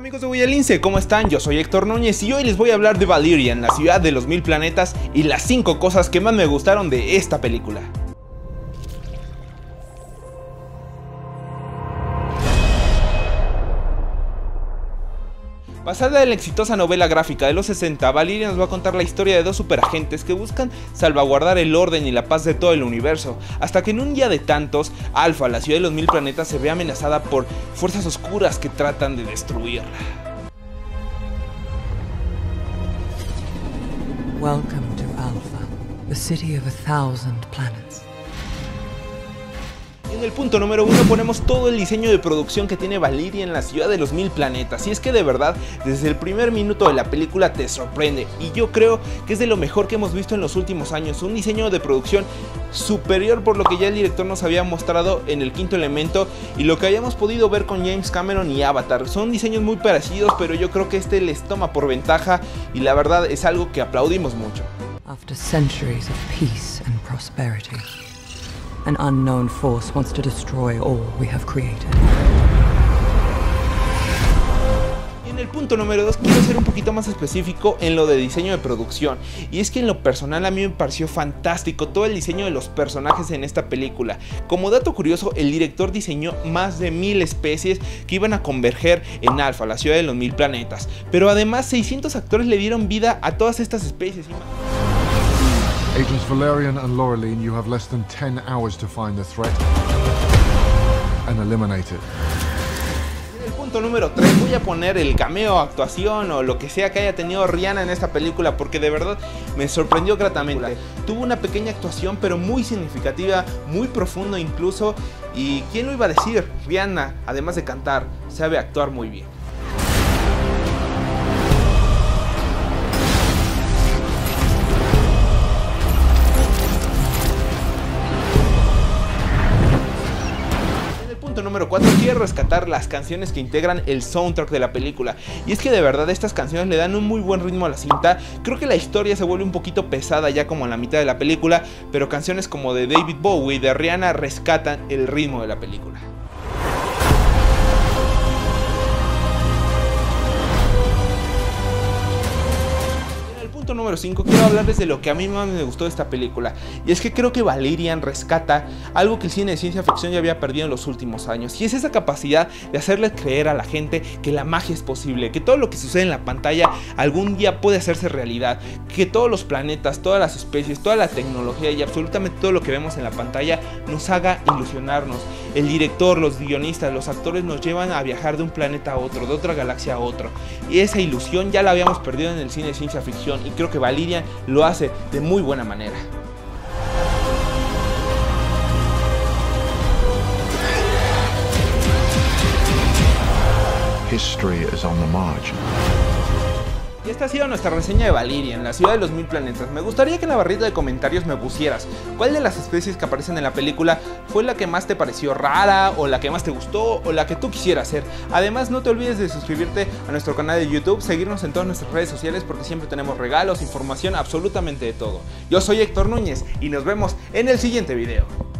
Amigos de Voyalince, ¿cómo están? Yo soy Héctor Núñez y hoy les voy a hablar de Valerian, la ciudad de los 1000 planetas y las 5 cosas que más me gustaron de esta película. Basada en la exitosa novela gráfica de los 60, Valerian nos va a contar la historia de dos superagentes que buscan salvaguardar el orden y la paz de todo el universo, hasta que en un día de tantos, Alpha, la ciudad de los 1000 planetas, se ve amenazada por fuerzas oscuras que tratan de destruirla. Welcome to Alpha, the city of 1000 planets. En el punto número 1 ponemos todo el diseño de producción que tiene Valerian en la ciudad de los 1000 planetas, y es que de verdad desde el primer minuto de la película te sorprende, y yo creo que es de lo mejor que hemos visto en los últimos años, un diseño de producción superior por lo que ya el director nos había mostrado en El Quinto Elemento y lo que habíamos podido ver con James Cameron y Avatar. Son diseños muy parecidos, pero yo creo que este les toma por ventaja y la verdad es algo que aplaudimos mucho. After centuries of peace and prosperity, an unknown force wants to destroy all we have created. En el punto número 2 quiero ser un poquito más específico en lo de diseño de producción, y es que en lo personal a mí me pareció fantástico todo el diseño de los personajes en esta película. Como dato curioso, el director diseñó más de 1000 especies que iban a converger en Alpha, la ciudad de los 1000 planetas, pero además 600 actores le dieron vida a todas estas especies. Agents Valerian and Laureline, you have less than 10 hours to find the threat and eliminate it. En el punto número 3 voy a poner el cameo, actuación o lo que sea que haya tenido Rihanna en esta película, porque de verdad me sorprendió gratamente. Tuvo una pequeña actuación pero muy significativa, muy profunda incluso, y ¿quién lo iba a decir? Rihanna, además de cantar, sabe actuar muy bien. Número 4, quiero rescatar las canciones que integran el soundtrack de la película, y es que de verdad estas canciones le dan un muy buen ritmo a la cinta. Creo que la historia se vuelve un poquito pesada ya como a la mitad de la película, pero canciones como de David Bowie y de Rihanna rescatan el ritmo de la película. Número 5, quiero hablarles de lo que a mí más me gustó de esta película, y es que creo que Valerian rescata algo que el cine de ciencia ficción ya había perdido en los últimos años, y es esa capacidad de hacerle creer a la gente que la magia es posible, que todo lo que sucede en la pantalla algún día puede hacerse realidad, que todos los planetas, todas las especies, toda la tecnología y absolutamente todo lo que vemos en la pantalla nos haga ilusionarnos. El director, los guionistas, los actores nos llevan a viajar de un planeta a otro, de otra galaxia a otro, y esa ilusión ya la habíamos perdido en el cine de ciencia ficción, y creo que Valerian lo hace de muy buena manera. History is on the margin. Y esta ha sido nuestra reseña de Valerian, la ciudad de los 1000 planetas. Me gustaría que en la barrita de comentarios me pusieras cuál de las especies que aparecen en la película fue la que más te pareció rara, o la que más te gustó, o la que tú quisieras hacer. Además, no te olvides de suscribirte a nuestro canal de YouTube, seguirnos en todas nuestras redes sociales porque siempre tenemos regalos, información, absolutamente de todo. Yo soy Héctor Núñez y nos vemos en el siguiente video.